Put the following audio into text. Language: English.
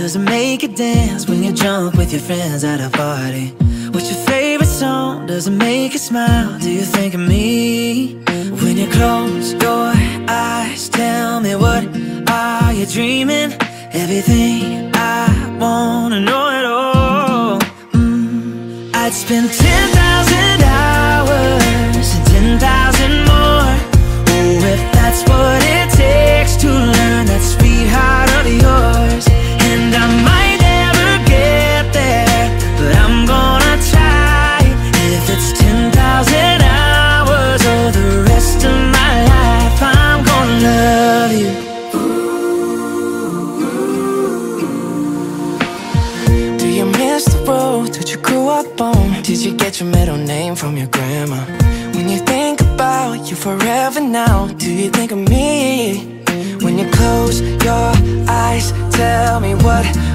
does it make you dance when you're drunk with your friends at a party? What's your favorite song? Does it make you smile? Do you think of me? When you close your eyes, tell me, what are you dreaming? Everything I wanna know at all. I'd spend 10,000 hours and 10,000 more. Oh, if that's what it takes to learn that sweetheart of yours. And I might never get there, but I'm gonna try. If it's 10,000 hours or the rest of my life, I'm gonna love you. Do you miss the road that you grew up on? Did you get your middle name from your grandma? When you think about you forever now, do you think of me? When you close your eyes, tell me, what